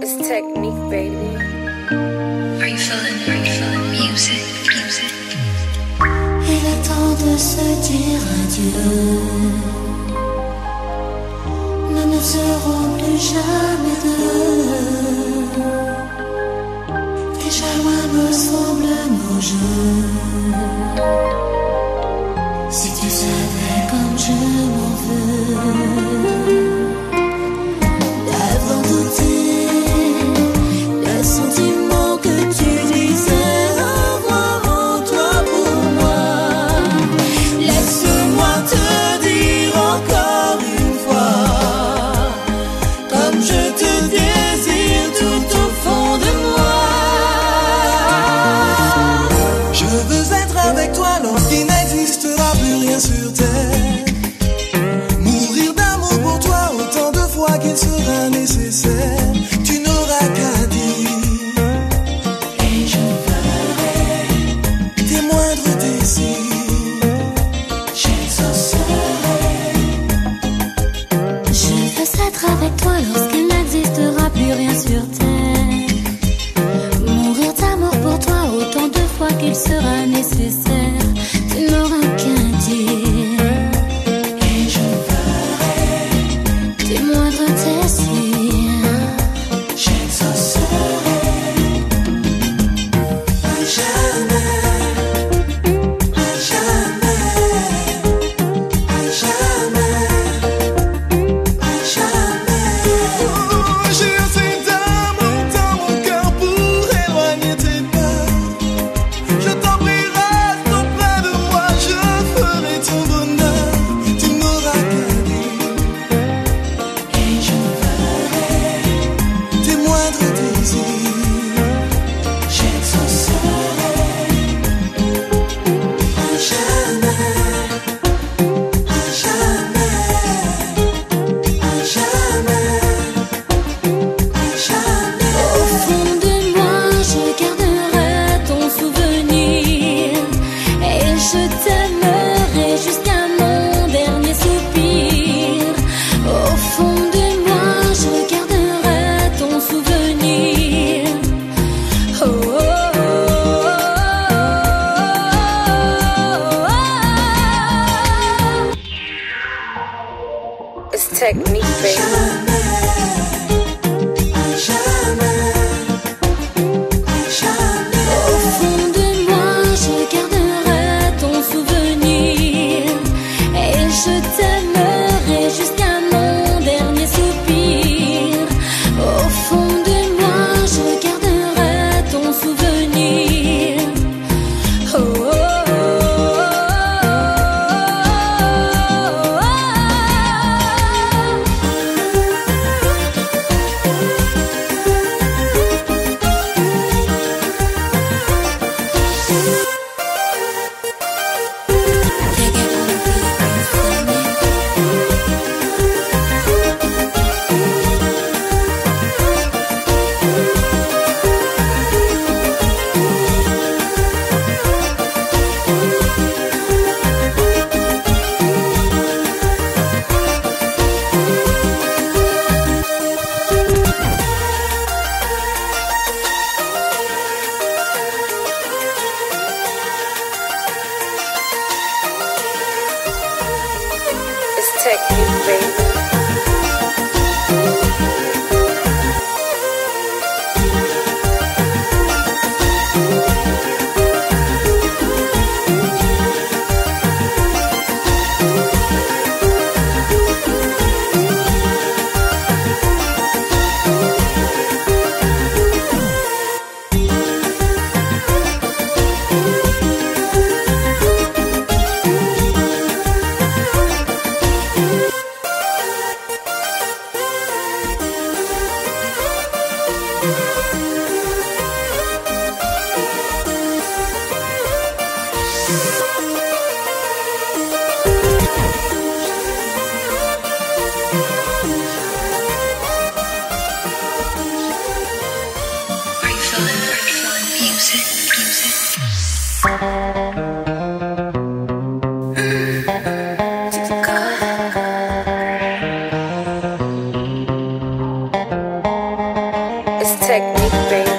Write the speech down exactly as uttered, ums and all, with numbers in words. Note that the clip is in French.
It's technique, baby. Are you feeling, are you feeling music, music? Il est temps de se dire adieu. Nous ne serons plus jamais deux. Déjà loin me semblent nos jeux. Si tu savais comme je m'en veux. Avant douter, le sentiment que tu disais avoir en toi pour moi. Laisse-moi te dire encore une fois, comme je te désire tout au fond de moi. Je veux être avec toi lorsqu'il n'existera plus rien sur terre. Mourir d'amour pour toi autant de fois qu'il sera nécessaire. Tu n'auras qu'à dire, Et je ferai tes moindres désirs. j'exaucerai. Je veux être avec toi lorsqu'il n'existera plus rien sur terre. Mourir d'amour pour toi autant de fois qu'il sera nécessaire. Tu n'auras qu'à dire. Et je ferai tes moindres désirs. J'exaucerai. À jamais, à jamais, à jamais, à jamais. Oh, j'ai assez d'amour dans mon cœur pour éloigner tes peurs. Je t'en prie, reste auprès de moi, je ferai ton bonheur. Tu n'auras qu'à dire, Et je ferai technique, baby.